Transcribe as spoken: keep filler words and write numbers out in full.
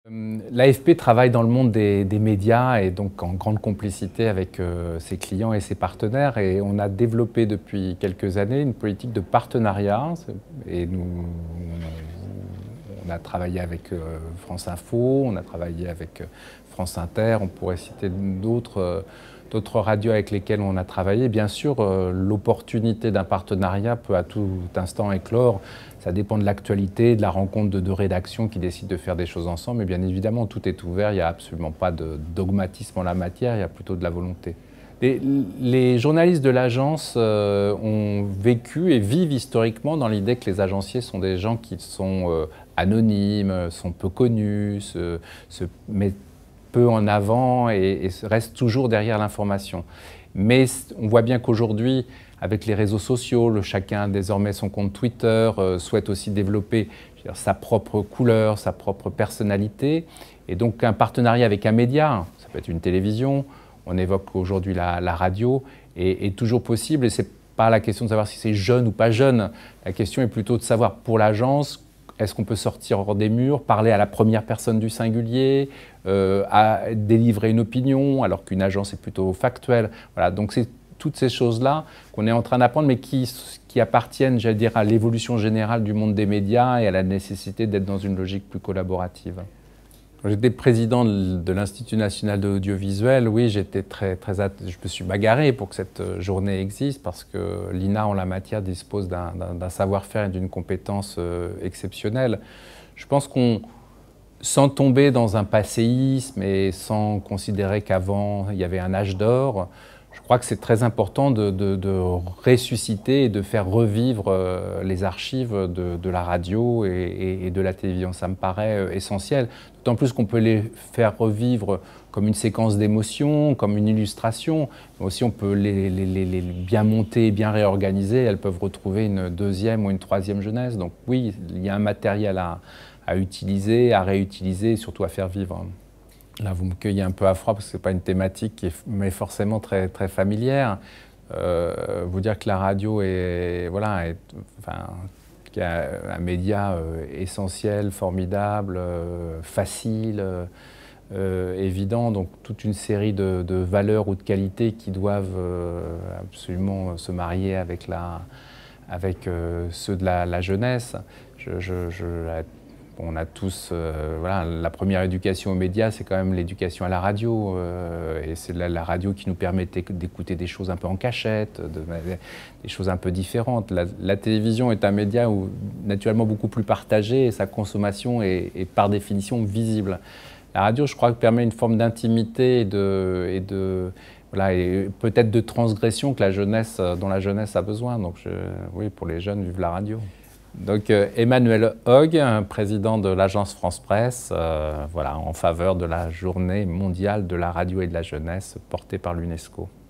L'A F P travaille dans le monde des, des médias et donc en grande complicité avec euh, ses clients et ses partenaires. Et on a développé depuis quelques années une politique de partenariat. Et nous, on a travaillé avec euh, France Info, on a travaillé avec euh, France Inter, on pourrait citer d'autres euh, d'autres radios avec lesquelles on a travaillé. Bien sûr, euh, l'opportunité d'un partenariat peut à tout instant éclore. Ça dépend de l'actualité, de la rencontre de deux rédactions qui décident de faire des choses ensemble. Mais bien évidemment, tout est ouvert. Il n'y a absolument pas de dogmatisme en la matière. Il y a plutôt de la volonté. Les, les journalistes de l'agence euh, ont vécu et vivent historiquement dans l'idée que les agenciers sont des gens qui sont euh, anonymes, sont peu connus, se, se mettent peu en avant et, et restent toujours derrière l'information. Mais on voit bien qu'aujourd'hui, avec les réseaux sociaux, le, chacun a désormais son compte Twitter, euh, souhaite aussi développer je veux dire, sa propre couleur, sa propre personnalité. Et donc un partenariat avec un média, ça peut être une télévision, on évoque aujourd'hui la, la radio, est, est toujours possible. Et ce n'est pas la question de savoir si c'est jeune ou pas jeune. La question est plutôt de savoir pour l'agence, est-ce qu'on peut sortir hors des murs, parler à la première personne du singulier, euh, à délivrer une opinion, alors qu'une agence est plutôt factuelle. Voilà, donc c'est toutes ces choses-là qu'on est en train d'apprendre, mais qui, qui appartiennent, j'allais dire, à l'évolution générale du monde des médias et à la nécessité d'être dans une logique plus collaborative. J'étais président de l'Institut national de l'audiovisuel. Oui, j'étais très, très, je me suis bagarré pour que cette journée existe parce que l'I N A, en la matière, dispose d'un savoir-faire et d'une compétence euh, exceptionnelle. Je pense qu'on, sans tomber dans un passéisme et sans considérer qu'avant il y avait un âge d'or, je crois que c'est très important de, de, de ressusciter et de faire revivre euh, les archives de, de la radio et, et, et de la télévision. Ça me paraît euh, essentiel. D'autant plus qu'on peut les faire revivre comme une séquence d'émotions, comme une illustration. Mais aussi on peut les, les, les, les bien monter, bien réorganiser. Elles peuvent retrouver une deuxième ou une troisième jeunesse. Donc oui, il y a un matériel à, à utiliser, à réutiliser et surtout à faire vivre. Là, vous me cueillez un peu à froid parce que ce n'est pas une thématique qui est forcément très, très familière. Euh, vous dire que la radio est, voilà, est, enfin, qu'il y a un média euh, essentiel, formidable, euh, facile, euh, évident, donc toute une série de, de valeurs ou de qualités qui doivent euh, absolument se marier avec, la, avec euh, ceux de la, la jeunesse. Je, je, je, la, On a tous, euh, voilà, la première éducation aux médias, c'est quand même l'éducation à la radio. Euh, et c'est la, la radio qui nous permet d'écouter des choses un peu en cachette, de, des choses un peu différentes. La, la télévision est un média où, naturellement beaucoup plus partagé et sa consommation est, est par définition visible. La radio, je crois, permet une forme d'intimité et de, et de voilà, et peut-être de transgression que la jeunesse, dont la jeunesse a besoin. Donc, je, oui, pour les jeunes, vive la radio. Donc euh, Emmanuel Hogg, président de l'agence France Presse, euh, voilà, en faveur de la journée mondiale de la radio et de la jeunesse portée par l'UNESCO.